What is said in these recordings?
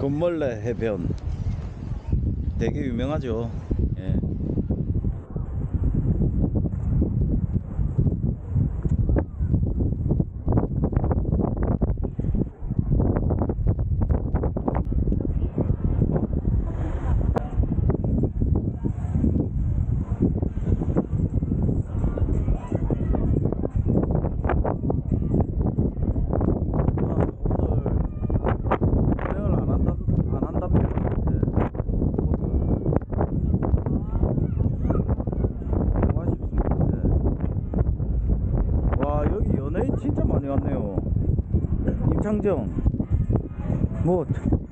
금멀레 해변 되게 유명하죠. 예. 진짜 많이 왔네요. 임창정 뭐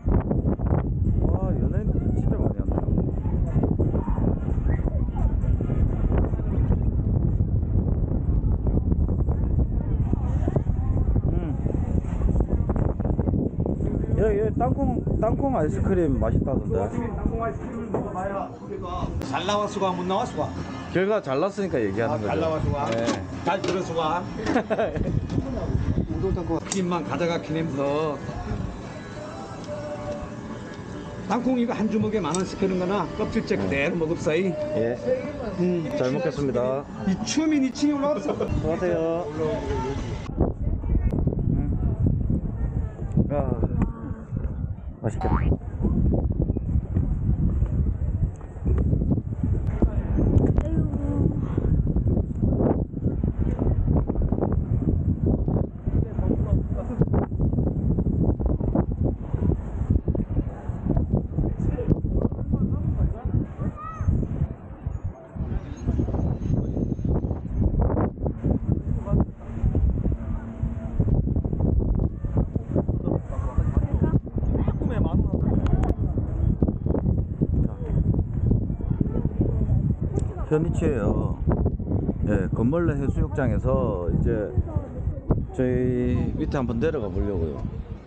와 연예인들 진짜 많이 왔네요. 여기 땅콩 아이스크림 맛있다던데. 땅콩 아이스크림을 먹어봐야 잘 나왔수가 못 나왔수가. 결과 잘 났으니까 얘기하는 거죠. 잘 나왔수가. 네. 잘 들었수가. 우동 크림만 가져가 키면서 땅콩 이거 한 주먹에 10,000원씩 하는 거나 껍질째 그대로 먹읍사이. 예. 잘 먹겠습니다. 이 추우면 2층에 올라왔어. 수고하세요. 아, 맛있겠다. 현이치예요. 예, 금멀레 해수욕장에서 이제 저희 밑에 한번 내려가 보려고요.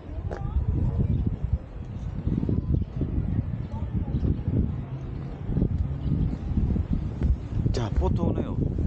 자, 보트 오네요. 네.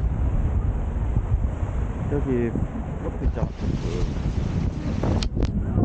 여기 커피숍